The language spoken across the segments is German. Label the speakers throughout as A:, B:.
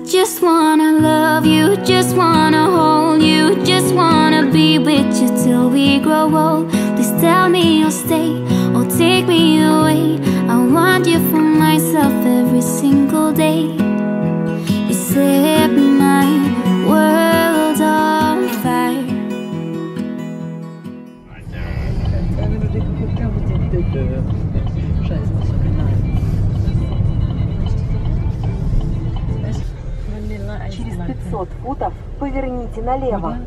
A: just wanna love you, just wanna hold you, just wanna be with you till we grow old. Please tell me you'll stay or take me away. I want you for myself every single day. You set my world on fire.
B: Через 500 футов поверните налево.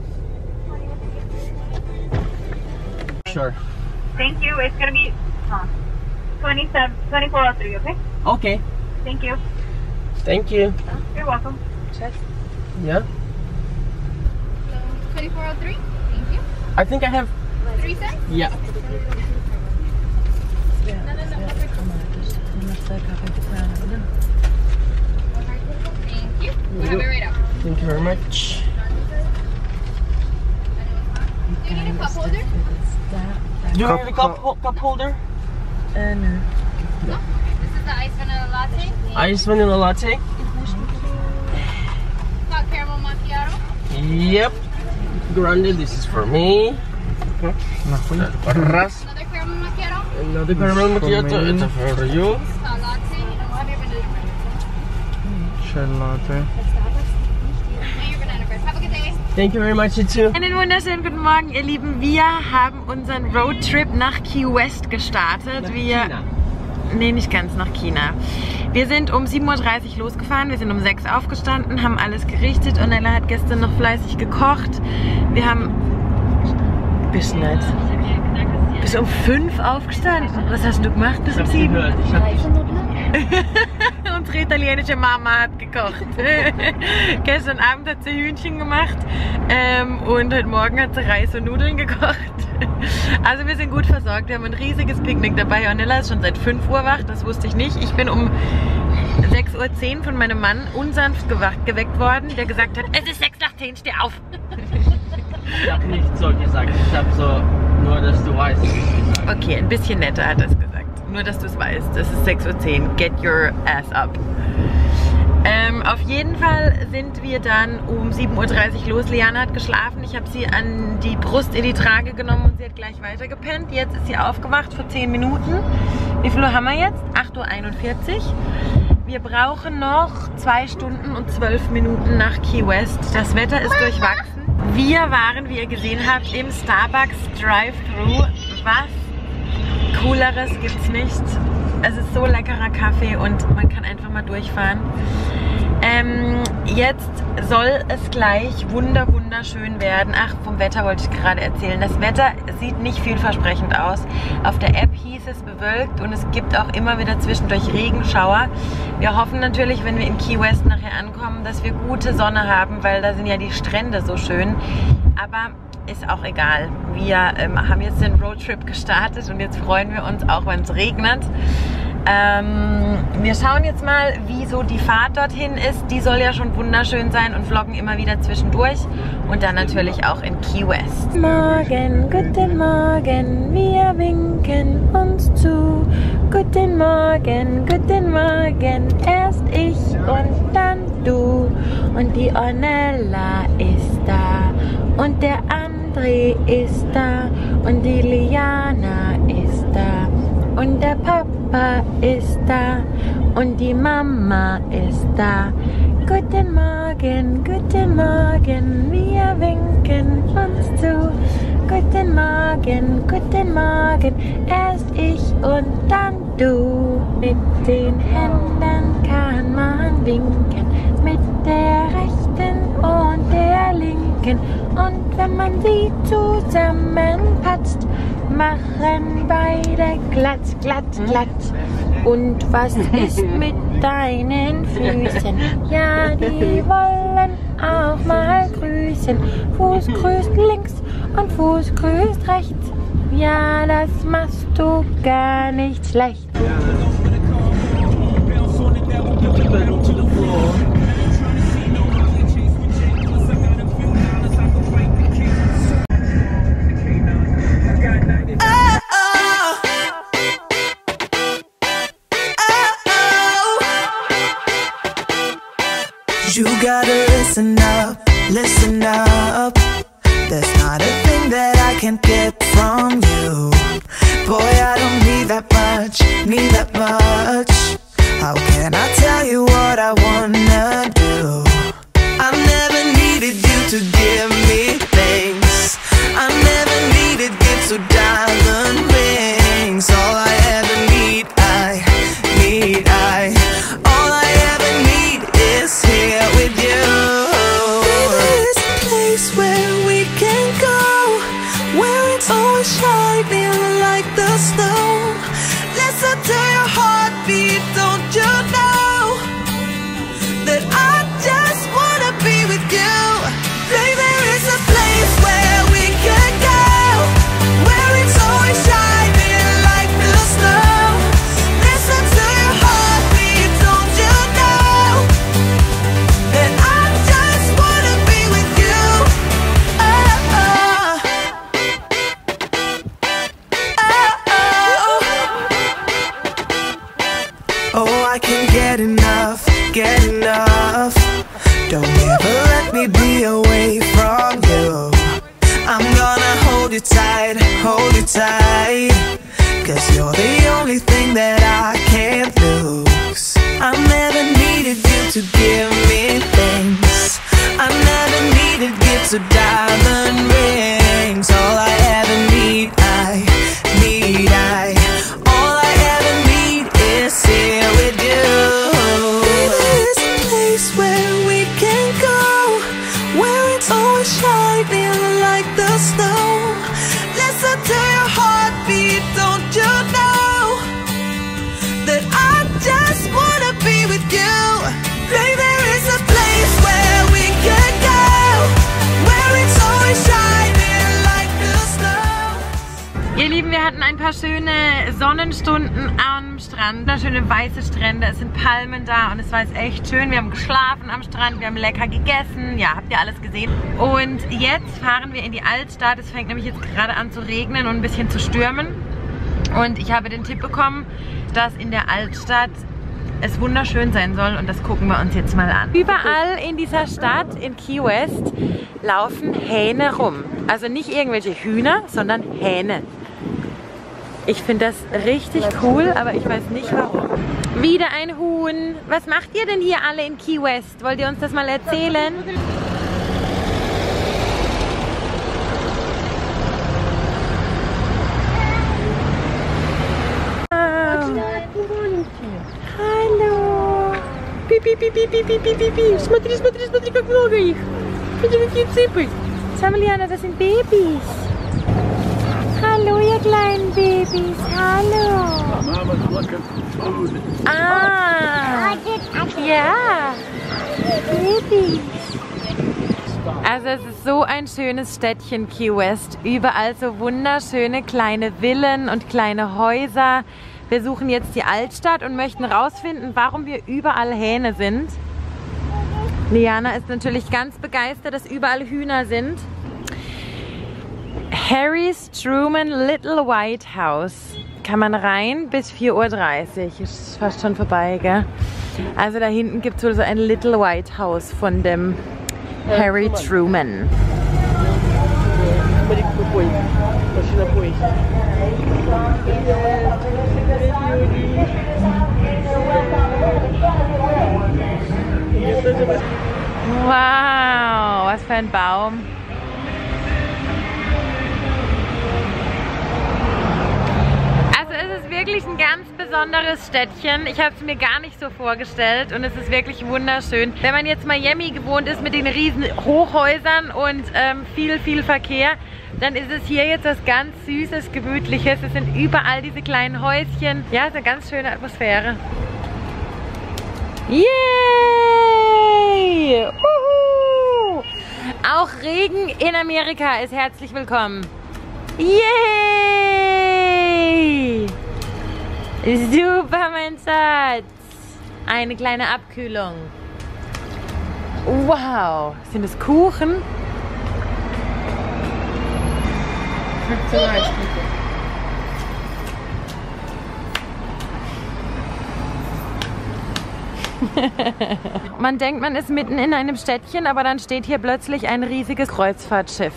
C: Sure.
D: Thank you. It's gonna be 2403, okay?
C: Okay.
D: Thank you.
C: Thank you.
D: You're welcome.
C: Yeah.
E: 2403. Thank you.
C: I think I have.
E: 3 cents?
C: Yeah.
E: Thank you. We'll have it right up.
C: Thank you very much.
E: Do you need a cup holder?
C: Do you have a cup holder?
E: No.
B: No.
E: This is the iced vanilla latte.
C: Iced vanilla latte.
E: Hot caramel macchiato.
C: Yep. Grande, this is for me.
E: Another caramel macchiato.
C: Another caramel macchiato. It's for you.
E: Hot latte. And we'll have your banana bread.
F: Shell latte.
E: And your banana bread. Have a good day.
C: Thank you very much, you too.
B: Einen wunderschönen guten Morgen, ihr Lieben. Wir haben unseren Roadtrip nach Key West gestartet. Nee, nicht ganz, nach China. Wir sind um 7:30 Uhr losgefahren, wir sind um 6 Uhr aufgestanden, haben alles gerichtet und Ella hat gestern noch fleißig gekocht. Wir haben... Bist nett. Bis um 5 aufgestanden. Was hast du gemacht bis um 7? Unsere italienische Mama hat gekocht. Gestern Abend hat sie Hühnchen gemacht und heute Morgen hat sie Reis und Nudeln gekocht. Also wir sind gut versorgt. Wir haben ein riesiges Picknick dabei. Ornella ist schon seit 5 Uhr wach, das wusste ich nicht. Ich bin um 6:10 Uhr von meinem Mann unsanft geweckt worden, der gesagt hat, es ist 9:10, steh auf.
C: Ich habe nicht so gesagt, ich habe so, nur dass du weißt.
B: Okay, ein bisschen netter hat er es gesagt. Nur, dass du es weißt. Es ist 6:10 Uhr. Get your ass up. Auf jeden Fall sind wir dann um 7:30 Uhr los. Liana hat geschlafen. Ich habe sie an die Brust in die Trage genommen und sie hat gleich weiter gepennt. Jetzt ist sie aufgewacht vor 10 Minuten. Wie viel Uhr haben wir jetzt? 8:41 Uhr. Wir brauchen noch 2 Stunden und 12 Minuten nach Key West. Das Wetter ist durchwachsen. Wir waren, wie ihr gesehen habt, im Starbucks Drive-Thru. Was Cooleres gibt's nicht. Es ist so leckerer Kaffee und man kann einfach mal durchfahren. Jetzt soll es gleich wunderschön werden. Ach, vom Wetter wollte ich gerade erzählen. Das Wetter sieht nicht vielversprechend aus. Auf der App hieß es bewölkt und es gibt auch immer wieder zwischendurch Regenschauer. Wir hoffen natürlich, wenn wir in Key West nachher ankommen, dass wir gute Sonne haben, weil da sind ja die Strände so schön. Aber ist auch egal. Wir haben jetzt den Roadtrip gestartet und jetzt freuen wir uns auch, wenn es regnet. Wir schauen jetzt mal, wie so die Fahrt dorthin ist. Die soll ja schon wunderschön sein und vloggen immer wieder zwischendurch. Und dann natürlich auch in Key West. Morgen, guten Morgen, wir winken uns zu. Guten Morgen, erst ich und dann du. Und die Ornella ist da und der André ist da und die Liana ist da. Und der Papa ist da und die Mama ist da. Guten Morgen, wir winken uns zu. Guten Morgen, erst ich und dann du. Mit den Händen kann man winken, mit der rechten und der linken. Und wenn man sie zusammenpatzt, machen beide glatt. Und was ist mit deinen Füßen? Ja, die wollen auch mal grüßen. Fuß grüßt links und Fuß grüßt rechts. Ja, das machst du gar nicht schlecht.
F: You gotta listen up, listen up. There's not a thing that I can't get from you. Boy, I don't need that much, need that much. How can I tell you what I wanna do? I never needed you to give me things. I never needed gifts or diamond rings. All I ever need, all I ever need is here with you. There's a place where we can go, where it's always shining like the snow. Listen to your heartbeat, don't you know that I just wanna be with you. Baby, there is a place where we can go, where it's always shining like the snow. Listen to your heartbeat, don't you know that I just wanna be with you. Oh, oh. Oh, oh, I can't get enough, get enough. Don't ever let me be away from you. I'm gonna hold you tight, hold you tight. 'Cause you're the only thing that I can't lose. I never needed you to give me things. I never needed gifts or diamond rings. All I ever need, all I ever need is here with you. There's a place where we can go, where it's always shining like the snow. Listen to your heartbeat, don't you know that I just wanna be with you. Baby, there is a place where we can go, where it's always shining like the snow.
B: Ihr Lieben, wir hatten ein paar schöne Sonnenstunden am Strand. Schöne weiße Strände, es sind Palmen da und es war jetzt echt schön. Wir haben geschlafen am Strand, wir haben lecker gegessen. Ja, habt ihr alles gesehen. Und jetzt fahren wir in die Altstadt. Es fängt nämlich jetzt gerade an zu regnen und ein bisschen zu stürmen. Und ich habe den Tipp bekommen, dass in der Altstadt es wunderschön sein soll und das gucken wir uns jetzt mal an. Überall in dieser Stadt, in Key West, laufen Hähne rum. Also nicht irgendwelche Hühner, sondern Hähne. Ich finde das richtig cool, aber ich weiß nicht warum. Wieder ein Huhn. Was macht ihr denn hier alle in Key West? Wollt ihr uns das mal erzählen? Hallo. Pipi, pipi, pipi, pipi, pipi. Смотри, смотри, смотри, как много их. Смотри, какие цыпы. Sameliana, das sind Babys. Hallo, ihr kleinen Babys. Hallo. Ah. Ja. Babys. Also es ist so ein schönes Städtchen, Key West. Überall so wunderschöne kleine Villen und kleine Häuser. Wir suchen jetzt die Altstadt und möchten rausfinden, warum wir überall Hähne sind. Liana ist natürlich ganz begeistert, dass überall Hühner sind. Harry's Truman Little White House. Kann man rein bis 4:30 Uhr. Ist fast schon vorbei, gell? Also da hinten gibt es wohl so ein Little White House von dem Harry Truman. Wow, was für ein Baum. Also es ist wirklich ein ganz besonderes Städtchen. Ich habe es mir gar nicht so vorgestellt und es ist wirklich wunderschön. Wenn man jetzt Miami gewohnt ist mit den riesen Hochhäusern und viel Verkehr, dann ist es hier jetzt was ganz Süßes, Gemütliches. Es sind überall diese kleinen Häuschen. Ja, es ist eine ganz schöne Atmosphäre. Yay! Uhu! Auch Regen in Amerika ist herzlich willkommen. Yay! Super, mein Schatz. Eine kleine Abkühlung. Wow, sind das Kuchen? Man denkt, man ist mitten in einem Städtchen, aber dann steht hier plötzlich ein riesiges Kreuzfahrtschiff.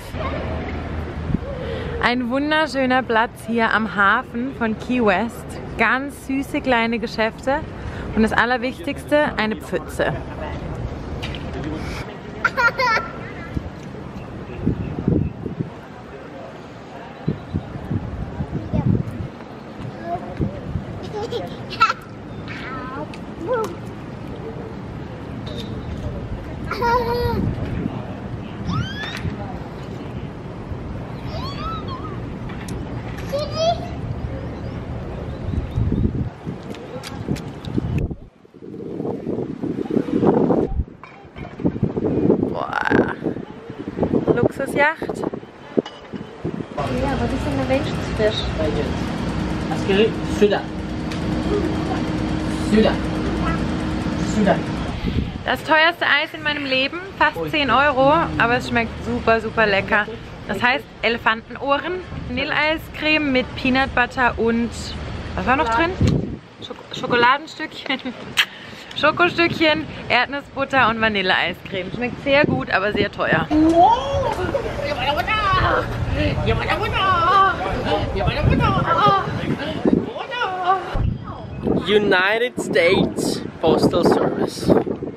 B: Ein wunderschöner Platz hier am Hafen von Key West. Ganz süße kleine Geschäfte und das Allerwichtigste, eine Pfütze. Luxusjacht. Ja, was ist denn der Welsfisch? Das teuerste Eis in meinem Leben, fast 10 €, aber es schmeckt super, super lecker. Das heißt Elefantenohren, Vanilleeiscreme mit Peanut Butter und, was war noch drin? Schokoladenstückchen, Schokostückchen, Erdnussbutter und Vanilleeiscreme. Schmeckt sehr gut, aber sehr teuer.
C: United States Postal Service.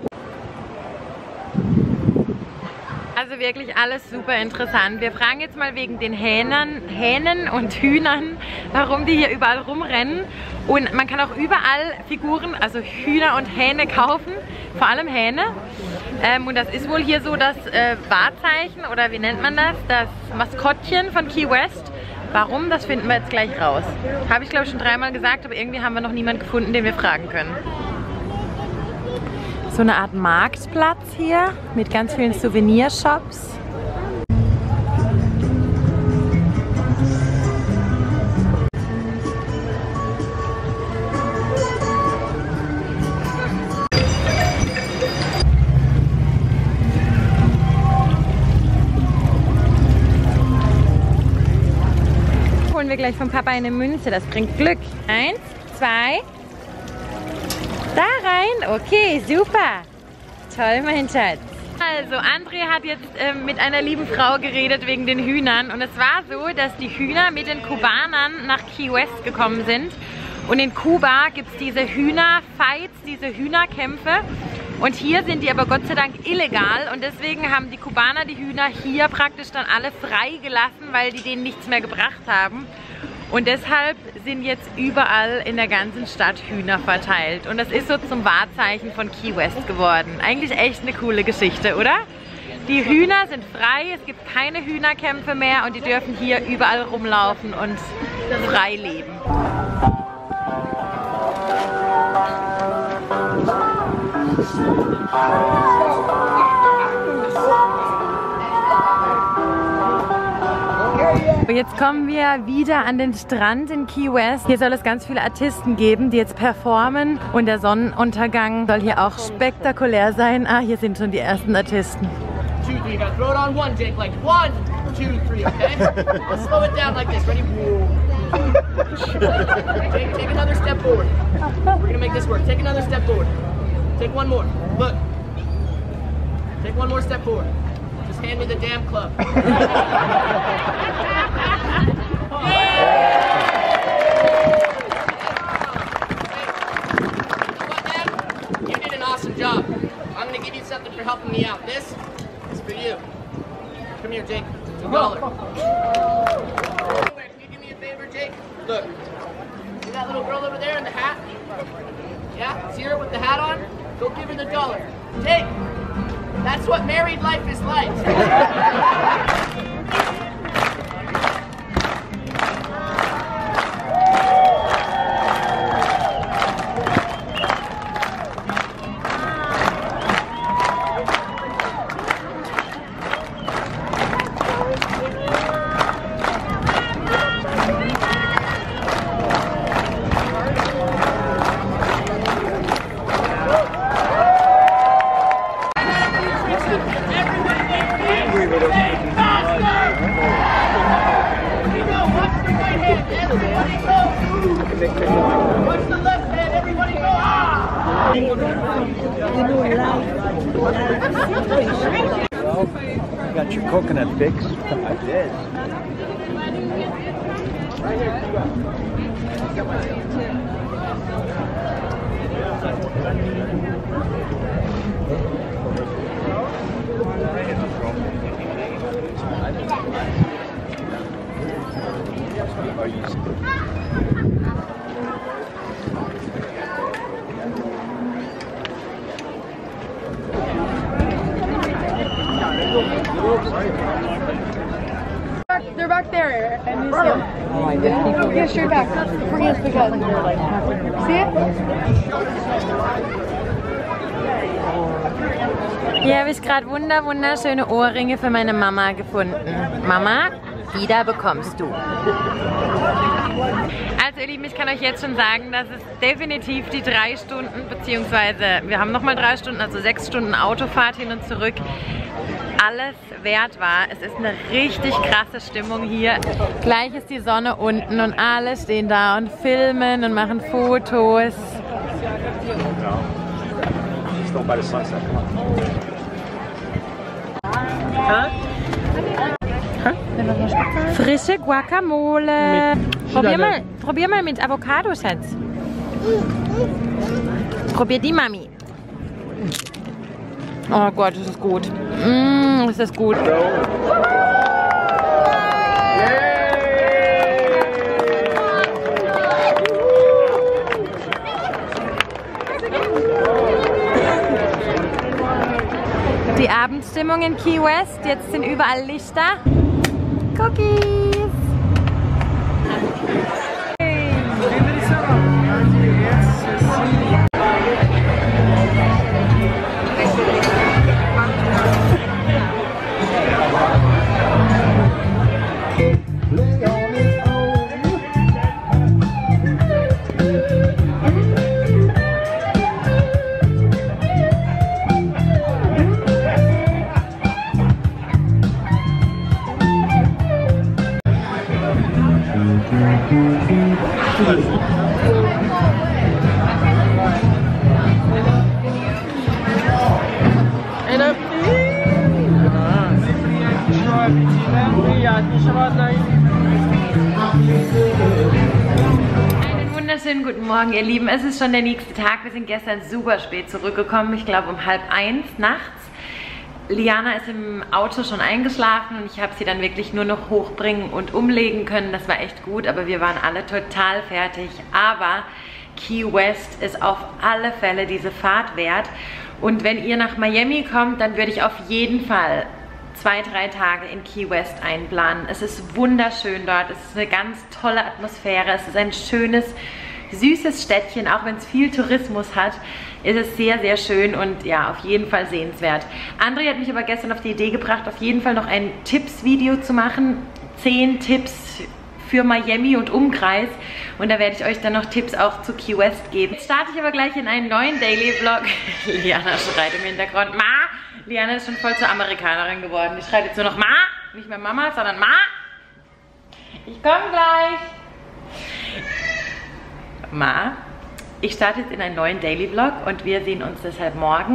B: Also wirklich alles super interessant. Wir fragen jetzt mal wegen den Hähnen und Hühnern, warum die hier überall rumrennen. Und man kann auch überall Figuren, also Hühner und Hähne kaufen, vor allem Hähne. Und das ist wohl hier so das Wahrzeichen, oder wie nennt man das? Das Maskottchen von Key West. Warum? Das finden wir jetzt gleich raus. Habe ich glaube ich schon 3-mal gesagt, aber irgendwie haben wir noch niemanden gefunden, den wir fragen können. So eine Art Marktplatz hier mit ganz vielen Souvenirshops. Holen wir gleich vom Papa eine Münze, das bringt Glück. 1, 2... Da rein? Okay, super. Toll, mein Schatz. Also, André hat jetzt mit einer lieben Frau geredet wegen den Hühnern. Und es war so, dass die Hühner mit den Kubanern nach Key West gekommen sind. Und in Kuba gibt es diese Hühnerfights, diese Hühnerkämpfe. Und hier sind die aber Gott sei Dank illegal. Und deswegen haben die Kubaner die Hühner hier praktisch dann alle freigelassen, weil die denen nichts mehr gebracht haben. Und deshalb sind jetzt überall in der ganzen Stadt Hühner verteilt. Und das ist so zum Wahrzeichen von Key West geworden. Eigentlich echt eine coole Geschichte, oder? Die Hühner sind frei, es gibt keine Hühnerkämpfe mehr und die dürfen hier überall rumlaufen und frei leben. Jetzt kommen wir wieder an den Strand in Key West. Hier soll es ganz viele Artisten geben, die jetzt performen. Und der Sonnenuntergang soll hier auch spektakulär sein. Ah, hier sind schon die ersten Artisten.
C: 2, 3, now throw it on 1, Jake, like 1, 2, 3, okay? Let's slow it down like this, ready? Jake, take another step forward. We're gonna make this work. Take another step forward. Take one more. Look. Take one more step forward. Just hand me the damn club. You did an awesome job. I'm gonna give you something for helping me out. This is for you. Come here, Jake. $1. Can you do me a favor, Jake? Look. See that little girl over there in the hat? Yeah? See her with the hat on? Go give her the $1. Jake! That's what married life is like.
G: Got your coconut fix like this.
E: They're back there. And yeah, straight back. We're gonna pick up. See it?
B: Hier habe ich gerade wunderschöne Ohrringe für meine Mama gefunden. Mama, die da bekommst du. Also ihr Lieben, ich kann euch jetzt schon sagen, dass es definitiv die 3 Stunden, beziehungsweise wir haben nochmal 3 Stunden, also 6 Stunden Autofahrt hin und zurück, alles wert war. Es ist eine richtig krasse Stimmung hier. Gleich ist die Sonne unten und alle stehen da und filmen und machen Fotos. Frische Guacamole. Probier mal mit Avocado, Schatz. Probier die, Mami. Oh Gott, das ist gut. Das ist gut. Die Abendstimmung in Key West. Jetzt sind überall Lichter. Cookies. Einen wunderschönen guten Morgen, ihr Lieben. Es ist schon der nächste Tag. Wir sind gestern super spät zurückgekommen. Ich glaube um 12:30 nachts. Liana ist im Auto schon eingeschlafen und ich habe sie dann wirklich nur noch hochbringen und umlegen können. Das war echt gut, aber wir waren alle total fertig. Aber Key West ist auf alle Fälle diese Fahrt wert. Und wenn ihr nach Miami kommt, dann würde ich auf jeden Fall 2-3 Tage in Key West einplanen. Es ist wunderschön dort, es ist eine ganz tolle Atmosphäre, es ist ein schönes, süßes Städtchen, auch wenn es viel Tourismus hat, ist es sehr, sehr schön und ja, auf jeden Fall sehenswert. André hat mich aber gestern auf die Idee gebracht, auf jeden Fall noch ein Tipps-Video zu machen, 10 Tipps für Miami und Umkreis und da werde ich euch dann noch Tipps auch zu Key West geben. Jetzt starte ich aber gleich in einen neuen Daily Vlog. Liana schreit im Hintergrund, Ma! Liana ist schon voll zur Amerikanerin geworden. Die schreit jetzt nur noch Ma, nicht mehr Mama, sondern Ma. Ich komme gleich. Ma, ich starte jetzt in einen neuen Daily Vlog und wir sehen uns deshalb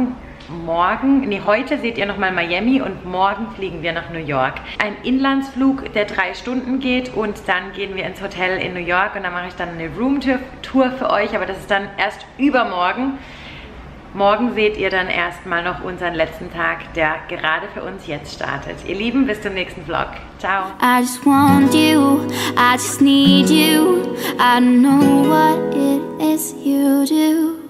B: heute seht ihr nochmal Miami und morgen fliegen wir nach New York. Ein Inlandsflug, der 3 Stunden geht und dann gehen wir ins Hotel in New York und dann mache ich dann eine Roomtour für euch, aber das ist dann erst übermorgen. Morgen seht ihr dann erstmal noch unseren letzten Tag, der gerade für uns jetzt startet. Ihr Lieben, bis zum nächsten Vlog. Ciao.
A: I just want you, I just need you. I don't know what it is you do.